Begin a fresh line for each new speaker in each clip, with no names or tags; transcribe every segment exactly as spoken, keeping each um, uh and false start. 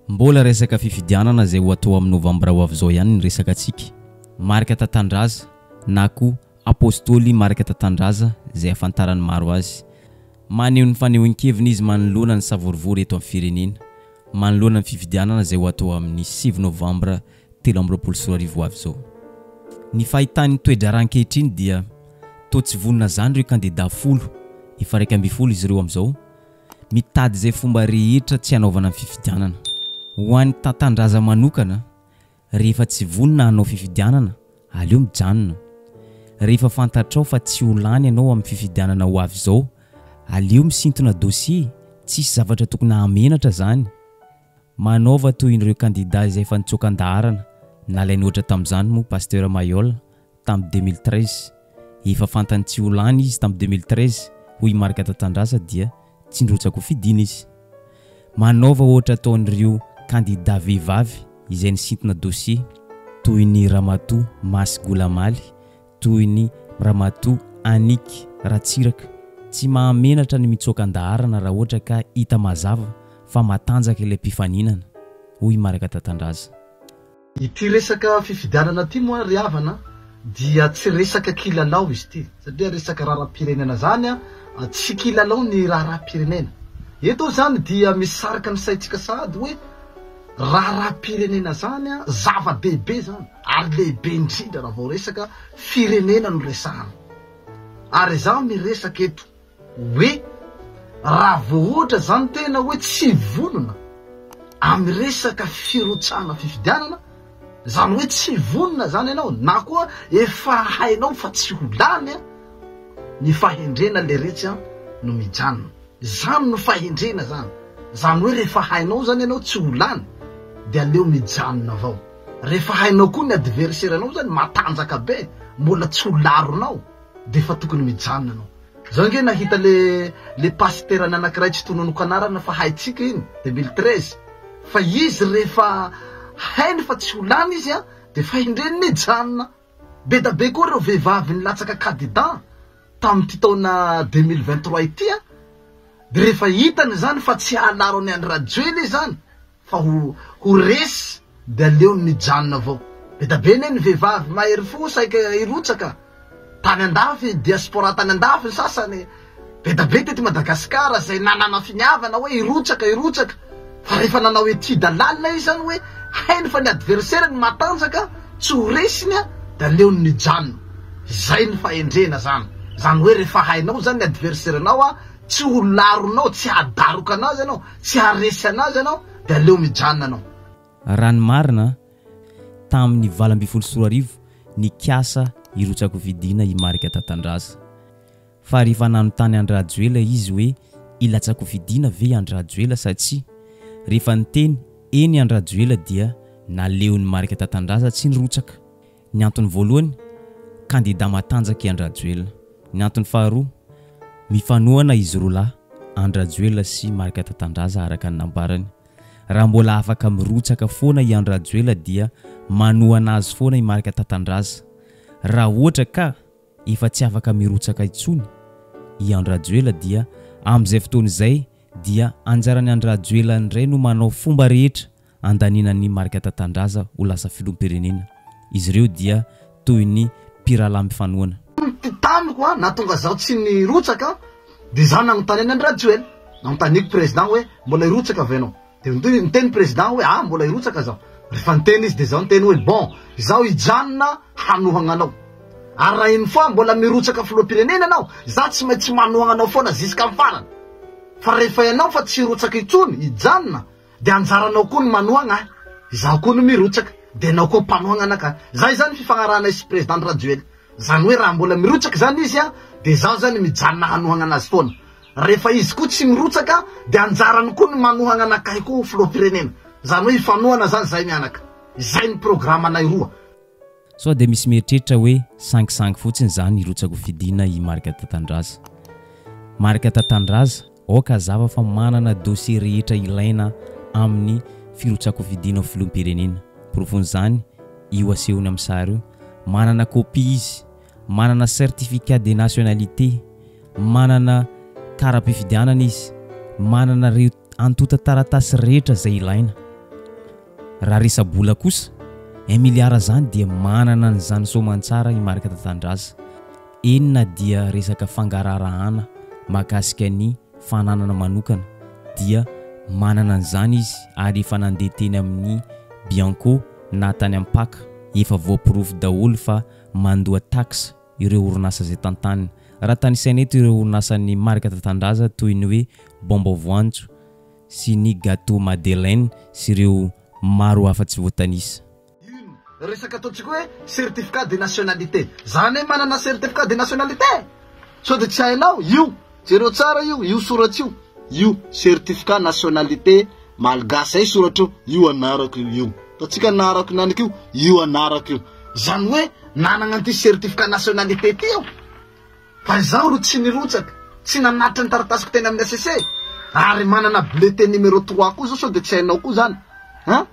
Mbola resaka fifidianana zay ho atao amin'ny novambra ho avy zao ihany ny resaka atsika. Marika tatandraza na koa apôstôly marika tatandraza zay afantarany maro azy. Maneho ny fanehoan-keviny izy manoloana ny savorivory eto amin'ny firenena. Manoloana ny fifidianana zay ho atao amin'ny sivy novambra telo amby roapolo sy roa arivo ho avy zao. Ny fahitany toedra rankehitriny dia toa tsy vonina zany ireo kandida folo, efa raika amby folo izy ireo amin'izao, mitady zay fomba rehetra tsy hanaovana ny fifidianana. Ho an'ny tatandraza manokana, rehefa tsy vonina hanao fifidianana, aleo mijanona. Rehefa fantatrao fa tsy ho lany ianao amin'ny fifidianana ho avy zao, aleo misintona dossier, tsisy zavatra tokony hamenatra zany. Manaova toy ireo kandida izay efa nitsokan-daharana, nalainy ohatra tamin'izany moa Pasteur Mayol tamin'ny deux mille treize. Efa fantany tsy ho lany izy tamin'ny deux mille treize, hoy marika tatandraza dia tsy ndrotsako fidiana izy. Manaova ohatra ataon'ireo kandida vehivavy izay nisintona dossier, toy ny Ramatoa Masy Golamaly, toy ny Ramatoa Aniky Ratsiraka. Tsy mahamenatra ny mitsokan-daharana raha ohatra ka hita mazava fa matanjaka ilay mpifaninana, hoy marika tatandraza.
Ity resaka fifidianana ty moa ry havana dia tsy resaka kilalao izy ty, satria resaka raharam-pirenena zany a, tsy kilalao ny raharam-pirenena. Eto zany dia misarika ny saitsika sady hoe raharam-pirenena zany a zava-dehibe zany, ary lehibe indrindra raha vao resaka firenena no resahana. Ary zaho miresaka eto hoe raha vao ohatra zany tena hoe tsy vonona amin'ny resaka firotsana fifidianana, zany hoe tsy vonona zany ianao, na koa efa hainao fa tsy ho lany a, ny fahendrena le retsy no mijanona. Zany no fahendrena zany. Zany hoe rehefa hainao zany ianao tsy ho lany, dia aleo mijanona avao. Rehefa hainao koa ny adversaire anao zany matanjaka be, mbola tsy ho laronao, dia efa tokony mijanona anao. Zao nge nahita le le pasteur anankiray tsy tononoko anarana fa haitsika iny deux mille treize, fa izy rehefa hainy fa tsy ho lany izy a, dia fahendreny mijanona. Be da be koa reo vehivavy nilatsaka kandida tamin'ity taona deux mille vingt-trois ity a, dia rehefa hitany zany fa tsy halaro any any rajoely zany fa ho, ho resy, dia aleo mijanona avao. Be da be ne ny vehivavy mahery fo saika irotsaka tany andafy, diaspora tany andafy sasany, be da be tety Madagasikara zay nanana finiavana hoe irotsaka irotsaka, fa rehefa nanao étude lalina izy zany hoe hainy fa ny adversaire ny matanjaka tsy ho resiny a, dia aleo ny mijanona. Zay ny fahendrena zany. Zany hoe rehefa hainao zany ny adversaire anao a, tsy ho laronao, tsy hadaroka anazy anao, tsy haresy anazy anao, dia aleo mijanona anao.
Raha ny marina tamin'ny valo amby folo sy roa arivo ny kiasa irotsako fidiana i marika tatandraza. Fa rehefa nanontany Andry Rajoelina izy hoe ilatsako fidiana ve Andry Rajoelina sa tsy, rehefa niteny eny Andry Rajoelina dia naleo ny marika tatandraza tsy nirotsaka. Ny antony voalohany, kandida matanjaka i Andry Rajoelina. Ny antony faharoa, mifanohana izy roa lahy, Andry Rajoelina sy marika tatandraza araka ny nambarany. Raha mbola afaka mirotsaka foana i Andry Rajoelina dia manohana azy foana i marika tatandraza. Raha ohatra ka efa tsy afaka mirotsaka intsony i Andry Rajoelina dia amin'izay fotoana izay dia anjarany Andry Rajoelina indray no manao fomba rehetra andaninan'ny marika tatandraza ho lasa filoham-pirenena. Izy ireo dia toy ny mpirahalahy mifanohana.
Tamiko a, nahatonga zaho tsy nirotsaka, dia zaho nanontany any Andry Rajoelina, nanontaniko président hoe mbola irotsaka avy ianao. Dia niteny président hoe ah mbola irotsaka zaho. Rehefa niteny izy dia zaho niteny hoe bon, zaho hijanona hanohana anao. Ary raha iny foa mbola mirotsaka filoham-pirenena anao, zaho tsy maintsy manohana anao foana ziska amin'ny farany. Fa rehefa ianao fa tsy rotsaka intsony, hijanona, dia anjaranao koa ny manohana, izaho koa no mirotsaka, dia anao koa mpanohana anaka. Zay zany fifanarahana izy président Rajoelina. Zany hoe raha mbola mirotsaka zany izy a, dia zaho zany mijanona hanohana anazy foana. Rehefa izy koa tsy mirotsaka, dia anjarany koa ny manohana anakay koa filoham-pirenena. Zany hoe ifanohana zany zay mianaka. Zay ny programme anay roa.
So dia misy mieritreritra hoe sangisangy fotsiny zany irotsako fidiana i marika tatandraza. Marika tatandraza oka zava fa manana dossier rehetra ilaina amin'ny firotsako fidiana filoham-pirenena. Profony zany io asehony amin'ny sary io, manana copie izy, manana certificat de nationalité, manana kara-pifidianana izy, manana reo antota taratasy rehetra zay ilaina. raha resabola kosa Emiliara zany dia manana ny zany soamantsara i Marika Tatandraza. Enina dia resaka fangararahana makasika ny fananana manokana dia manana an'izany izy ary efa nandeha teny amin'ny Bianco na tany Ampaka efa voapirofo daholo fa mandoa taxe ireo orinasa zay tantanina. Raha tany Seneto ireo orinasan'ny Marika Tatandraza toy ny hoe Bombo Voanjo sy ny Gâteau Madeleine sy ireo maro hafa tsy voatanisa.
Resaka ataontsika hoe certificat de nationalité. Zany hoe manana certificat de nationalité. So de tsy hainao io, jereo tsara io, io soratra io. Io certificat nationalité malgasy ay soratra io anarako io. Tatsika anarako nanika io, io anarako io. Zany hoe nanana an'ity certificat nationalité ty io. Fa zaho ro tsy nirotsaka, tsy nanatitra ny taratasiko teny amin'ny A C C. Ary manana bulletin numéro trois koa zao so de tsy hainao koa zany. Ha?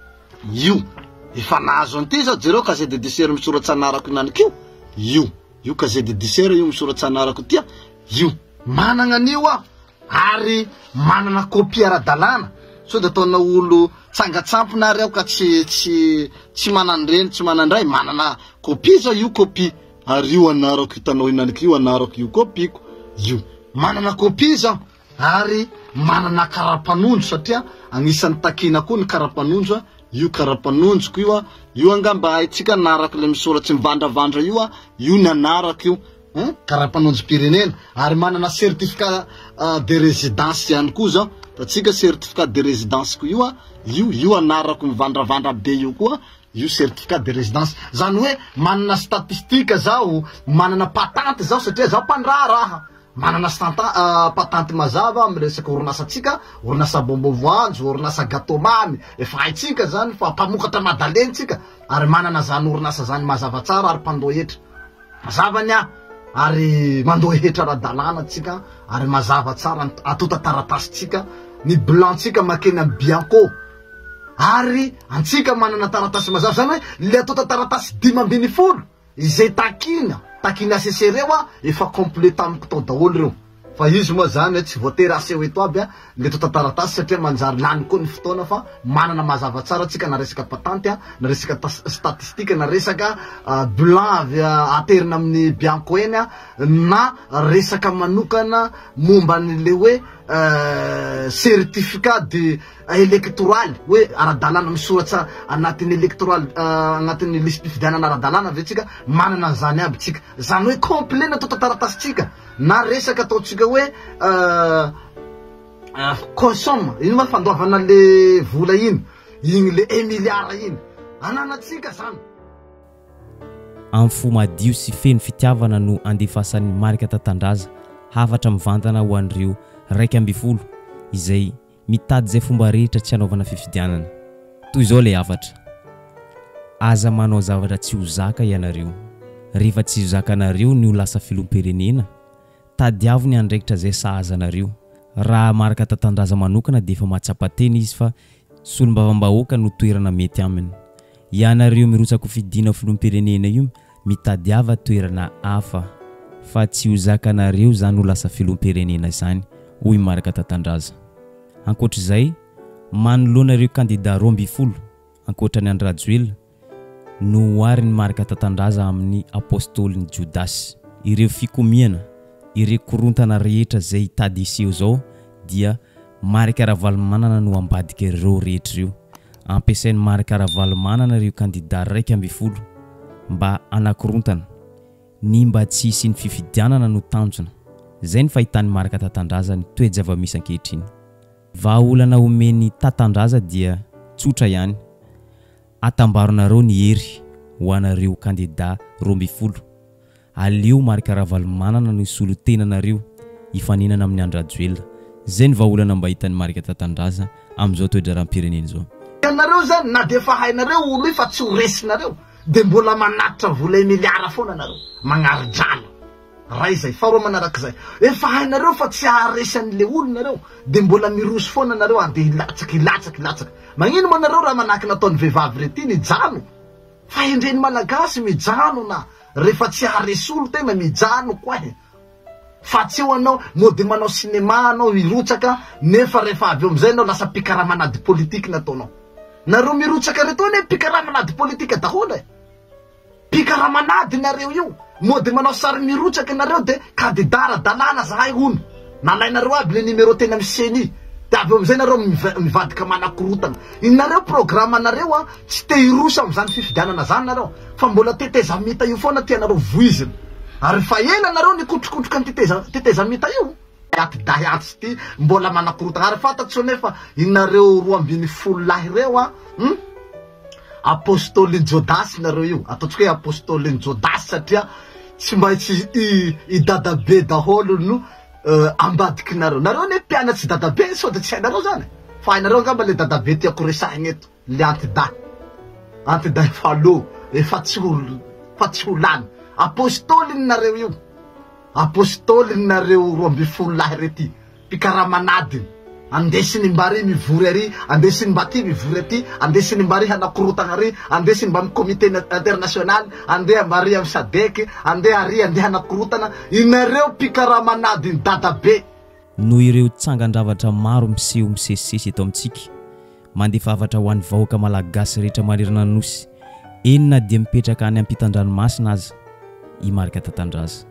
Io efa nahazo an'ity zao jereo casier de judiciaire misoratsy anarako nanika io. Io, io casier de judiciaire io misoratsy anarako tia. Io manana an'io aho. Ary manana copie ara-dalàna. So de ataona olo tsangatsampona ary aho ka tsy tsy tsy mananireny, tsy manandray, manana copie zao io copie. Ary io anarako hitanao inanika io anarako io copie-ko. Io manana copie zao. Ary manana karapanondro satria agnisan'ny takina koa ny karapanondro. Io karapanonjoko io a, io angamba haitsika anarako le misoratsy mivandravandra io a, io ny anarako io. Hein? Karapanonjom-pirenena. Ary manana certificat uh, de résidence ihany koa zao. Tatsika certificat de résidence ko io a, io io anarako mivandravandra be io koa, io certificat de résidence. Zany hoe manana statistika zao, manana patente zao satria zao mpandraharaha. Manana stanta uh, patente mazava amin'ny resaka orinasatsika, orinasa Bombo Voanjo, orinasa Gâteau Mamy, efa haitsika zany fa mpamokatra Madeleine tsika, ary manana zany orinasa zany mazava tsara ary mpandoa hetra. Mazava nya ary mandoa hetra ara-dalàna tsika, ary mazava tsara atota taratasitsika, ny blanc-tsika makeny amin'ny Bianco. Ary antsika manana taratasy mazava zany hoe le atota taratasy dimy ambin'ny folo, izay takina takina A C C reo a efa complete amiko tao daholo reo. Fa izy moa zany tsy voatery aseho eto aby a le tota taratasy satria manjary lany koa ny fotoana fa manana mazava tsara tsika na resaka patente a, na resaka statistika, na resaka uh, blanc avy uh, aterina amin'ny Bianco eny a, na resaka manokana momba an'le hoe uh, certificat de électoral hoe ara-dalàna misoratsa anatin'ny électoral uh, anatin'ny liste fifidianana ara-dalàna ve tsika manana zany aby tsika. Zany hoe complet na tota taratasy tsika. Na resaka ataotsika hoe uh, uh, consomme, ino ma fandoavana le vola iny, iny le un milliard iny. Ananatsika zany.
Amin'ny fo madio sy feno fitiavana no andefasan'ny Marika Tatandraza hafatra mivantana ho an'ireo raika amby folo izay mitady zay fomba rehetra tsy hanaovana fifidianana. Toy izao le hafatra. Aza manao zavatra tsy ho zaka ianareo. Rehefa tsy ho zakanareo ny ho lasa filom-pirenena, tadiavony andraikitra zay sahazanareo. Raha Marika Tatandraza manokana dia efa mahatsapa-teny izy fa solombavam-bahoaka no toerana mety aminy. Ianareo mirotsaka fidiana filom-pirenena io mitadiava toerana hafa fa tsy ho zakanareo zany ho lasa filom-pirenena zany, hoy Marika Tatandraza. Ankoatr'izay, manoloanareo candidat roa amby folo ankoatran'ny Andry Rajoelina no hoarin'ny Marika Tatandraza amin'ny apôstôlin'ny Jodasy. Ireo fikomiana, ireo korontana rehetra zay tady iseho zao dia Marika Ravalomanana no ambadika ireo rehetra ireo. Ampiasain'ny Marika Ravalomanana ireo candidat raika amby folo mba anakorontana ny mba tsy hisy ny fifidianana no tanjona. Zay ny fahitan'ny Marika Tatandraza ny toe-java-misy ankehitriny. Vahaolana omeny Tatandraza dia tsotra ihany. Atambaronareo ny hery ho anareo candidat roa amby folo. Aleo Marika Ravalomanana no isolo tenanareo hifaninana amin'ny Andry Rajoelina. Zay ny vahaolana mba hitan'ny Marika Tatandraza amin'izao toe-dram-pirenena zao.
Ianareo zany na de fa hainareo olo io fa tsy ho resinareo, de mbola manatitra vola miliara foana nareo magnaro-drano. Ray zay, faharoa manarak'izay. Efa hainareo fa tsy haharesy an'le olo nareo, de mbola miroso foana nareo andeha hilatsaka hilatsaka hilatsaka. Magnino moa nareo raha manahaka nataon'ny vehivavy rety mijano? Fa endreny malagasy mijano na rehefa tsy haharesy olo tena mijano koa e. Fa tsy ho anao mody manao sinema anao hirotsaka nefa rehefa avy eo amizay anao lasa pikaramanady politique nataonao. nareo mirotsaka reto ne pikaramanady politika daholo e pikaramanady nareo io mody manao sary mirotsaka nareo de kandidara dalana zahay hono nalainareo aby le numéro tena miseny de avy amizay nareo mivadika manakorotana inareo programme nareo a tsy te hirosa am'zany fifidianana zany nareo fa mbola teteza mita io foana tianareo voizina ary fa ela nareo nikotrokotroka ny teteza teteza mita io aty dahiatsy ty mbola manakorotana ary fantatso nefa inareo roa ambiny folo lahy reo a hmm? apostolin jodasy nareo io ataotsika hoe apostolin jodasy satria tsy maintsy i dadabe daholo no uh, ambadiky nareo nareo ne mpianatsy dadabe so de tsy hainareo zany fa hainareo angamba le dadabe tiako resahigny eto le antiday antiday falo efa tsy ho fa tsy ho lany apostolin nareo io apostolin nareo roa amby folo lahy rety pikaramanadiny andesiny mbary mivory ary andesiny mba ty mivory aty andesiny mbary hanakorotana ary andesiny mba amy comité international andeha mbary amy sadek andeha ary andeha hanakorotana inareo pikaramanadiny dadabe
noho ireo tsangandravatra maro miseho misesisesy eto amintsika mandefa avatra ho an'ny vahoaka malagasy rehetra manerana nosy enina dia mipetraka any ampitan-dranomasina aza i Marika Tatandraza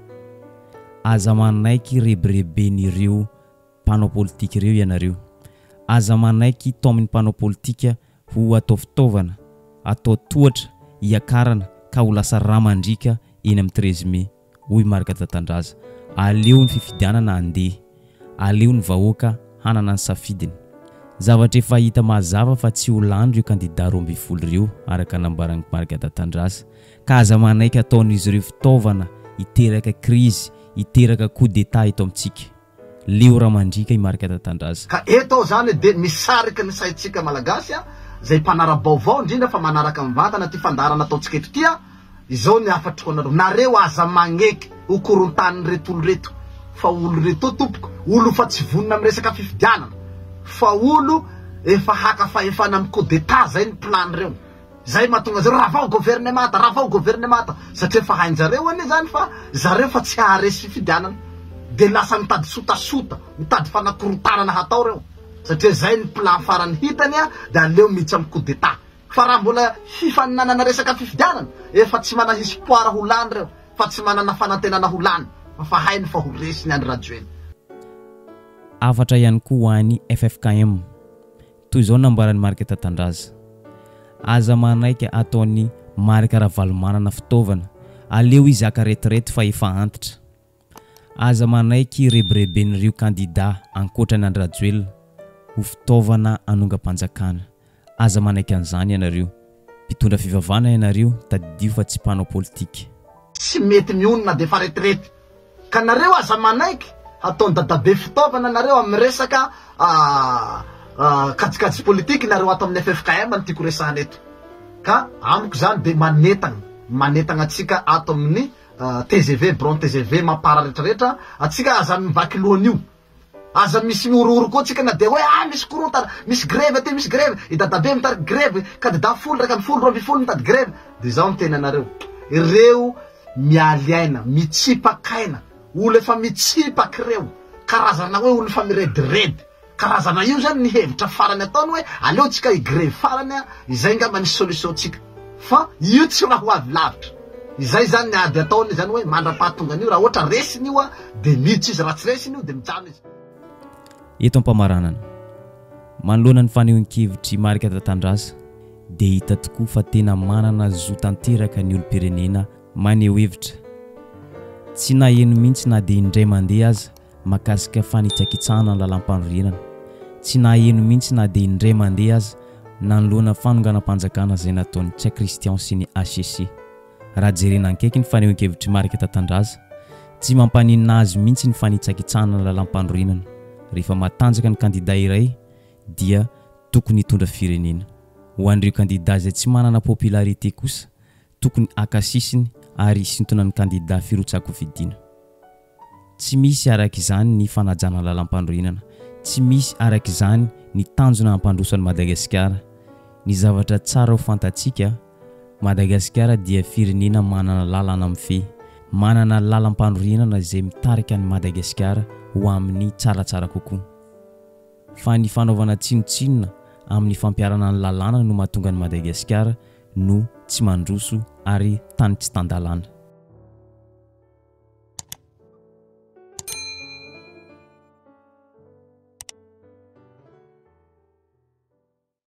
aza manaiky rebireben'ireo mpanao politika ireo ianareo aza manaiky tao amin'ny mpanao politika ho atao fitaovana atao tohatra iakarana ka ho lasa ramandrika eny amin'ny treize mai hoy Marika Tatandraza aleo ny fifidianana andeha aleo ny vahoaka hanana ny safidiny zavatra efa hita mazava fa tsy ho landro io kandida roa amby folo ireo araka nambarany Marika Tatandraza ka aza manaiky ataon'izy ireo fitaovana hiteraka krizy hiteraka coup d'état eto amintsika leo ramandrika i Marika Tatandraza
ka eto zany de misarika ny saitsika malagasy zay mpanara-baovao indrindra fa manaraka mivantana ty fandarana ataotsika eto tia izao ny afatry konareo nareo aza magneky hokorontany reto olo reto fa olo reto tompoko olo fa tsy vonina amy resaka fifidianana fa olo efa haka fahefana amy coup d'état zay ny plan reo zay mahatonga zareo raha vao gouvernemanta raha vao gouvernemanta satria fa hainjareo ane zany fa zareo fa tsy haharesy fifidianana de lasa mitady sotasota mitady fanakorotanana hatao reo satria zay ny plan farany hitany a de aleo mihitsy amy coup d'état fa raha mbola hifaninanana resaka fifidianana efa tsy mana espoir ho lany reo fa tsy manana fanantenana ho lany fa hainy fa ho resiny any radio eny
afatra ihany koa ho an'ny F F K M toy izao nambarany Marika Tatandraza aza manaiky ataony Marika Ravalomanana fitaovana aleo izy aka retraite fa efa antitra aza manaiky rebireben'ireo kandida ankoatrany Andrajoelina ho fitaovana anonga-panjakana aza manaiky an'izany ianareo mpitondra fivavahana ianareo tadidio fa tsy mpanao politika
tsy mety mionona de fa retraite ka nareo aza manaiky ataony dadabe fitaovana nareo amy resaka kajikajy politika nareo atao amin'ny F F K M ny tiako resahana eto ka amiko zany de manetagna manetagna atsika ato amin'ny T G V bron T G V mampara rehetrarehetra atsika aza mivaky lohan'io aza misy miorooro koa tsika na de hoe ah misy korontana misy grève aty misy grève i dadabe mitady grève kandida folo raiky amby folo roa amby folo mitady grève de zao ny tena nareo ireo mialiaina mitsipakaina olo efa mitsipaky reo karazana hoe olo fa mirediredy karazana io zany ny hevitra farany ataony hoe aleo tsika i grève farany a izay ngamba ny solution tsika fa io tsy raha ho avy lavitra izay zany ny ady ataony zany hoe mandra-pahatongany io raha ohatra resiny io a de miditsy izy raha tsy resiny io de mijano izy
eto ampamaranana manoloana ny fanehoan-kevitry Marika Tatandraza de hita tokoa fa tena manana zo tanteraka ny olo-pirenena maneho hevitra tsy naheno mihitsy na de indray mandeha aza makasika fanitsakitsahana ny lalam-panorenana tsy naheno mihitsy na de indray mandeha aza nanoloana fanonganam-panjakana zay nataony Tsia Christian sy ny H C C raha jerena ankaiky ny fanehoan-kevitry Marika Tatandraza tsy mampaninina azy mihitsy ny fanitsakitsahana ny lalam-panorenana rehefa matanjaka ny kandida iray dia tokony hitondra firenena ho an'ireo kandida zay tsy manana popularité kosa tokony akasisiny ary sintona ny kandida firotsako fidina tsy misy araka izany ny fanajana lalam-panorenana tsy misy araka izany ny tanjona ampandrosan'ny Madagasikara ny zavatra tsara ho fantatsika Madagasikara dia firenena manana lalana mifehy manana lalam-panorenana zay mitarika ny Madagasikara ho amin'ny tsaratsara kokoa fa ny fanaovana tsinotsinona amin'ny fampiarana ny lalàna no mahatonga ny Madagasikara no tsy mandroso ary tany tsy tandalana.